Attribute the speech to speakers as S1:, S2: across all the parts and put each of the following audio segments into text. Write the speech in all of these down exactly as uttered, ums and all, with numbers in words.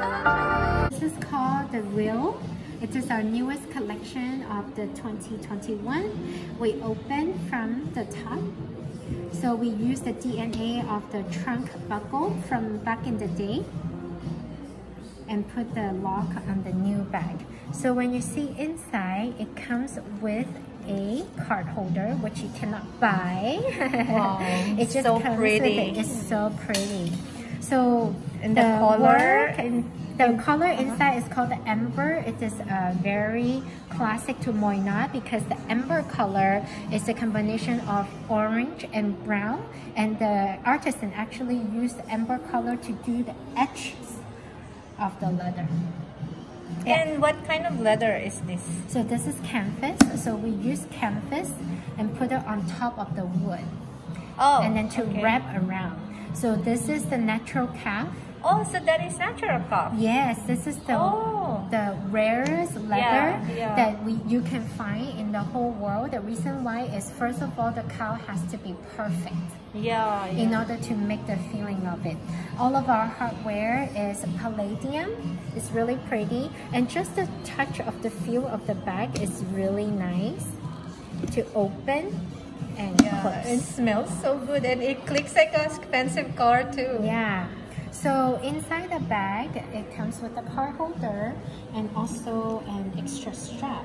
S1: This is called the Real. It is our newest collection of the twenty twenty-one. We open from the top. So we use the D N A of the trunk buckle from back in the day and put the lock on the new bag. So when you see inside, it comes with a card holder, which you cannot buy.
S2: Wow,
S1: it just
S2: so
S1: comes
S2: pretty.
S1: with it. It's so pretty. So
S2: and the, the color
S1: and the color inside is called the Amber. It is uh, very classic to Moynat because the Amber color is a combination of orange and brown, and the artisan actually used the Amber color to do the edges of the leather. Yeah.
S2: And what kind of leather is this?
S1: So this is canvas. So we use canvas and put it on top of the wood.
S2: Oh,
S1: and then to
S2: okay.
S1: wrap around. So this is the natural calf.
S2: Oh, so that is natural calf.
S1: Yes, this is the
S2: oh.
S1: the rarest leather
S2: yeah, yeah.
S1: that we you can find in the whole world. The reason why is, first of all, the cow has to be perfect.
S2: Yeah, yeah.
S1: In order to make the feeling of it. All of our hardware is palladium. It's really pretty, and just the touch of the feel of the bag is really nice to open and
S2: yeah,
S1: close.
S2: It smells so good, and it clicks like an expensive car too.
S1: Yeah. So inside the bag, it comes with a card holder and also an extra strap.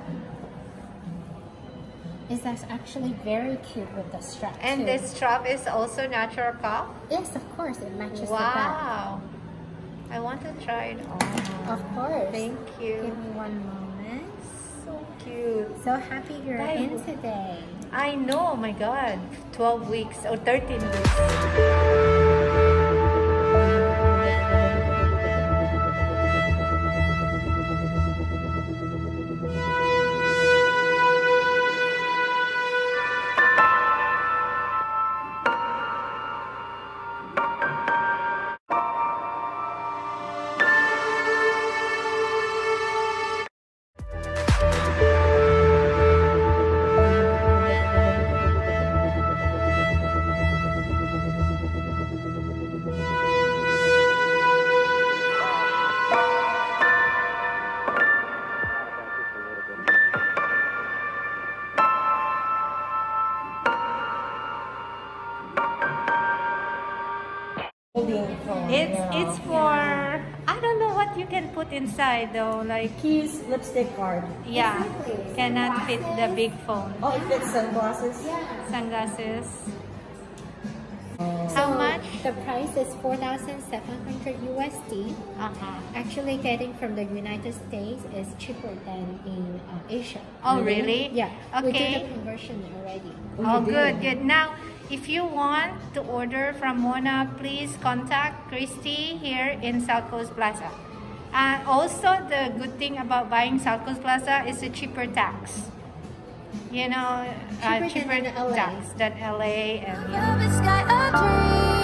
S1: It's actually very cute with the strap.
S2: And
S1: too.
S2: this strap is also natural calf?
S1: Yes, of course, it matches
S2: wow.
S1: the bag.
S2: Wow. I want to try it on.
S1: Of course.
S2: Thank you.
S1: Give me one moment.
S2: So cute.
S1: So happy you're
S2: I
S1: in today.
S2: I know, oh my god. twelve weeks or thirteen weeks. It's it's for, I don't know what you can put inside though, like
S3: keys, lipstick, card.
S2: Yeah,
S1: Exactly.
S2: cannot fit the big phone.
S3: Oh, it fits sunglasses.
S1: Yeah.
S2: Sunglasses.
S3: Oh.
S2: How
S1: So
S2: much?
S1: The price is four thousand seven hundred U S D.
S2: Uh-huh.
S1: Actually, getting from the United States is cheaper than in uh, Asia.
S2: Oh, really?
S1: Yeah. We did
S2: Okay.
S1: the conversion already.
S2: Oh, good, good. Now, if you want to order from Mona, please contact Christy here in South Coast Plaza. And also, the good thing about buying South Coast Plaza is a cheaper tax. You know, uh,
S1: Cheaper
S2: cheaper
S1: than L A.
S2: tax than L A and yeah.
S4: Love is sky a dream.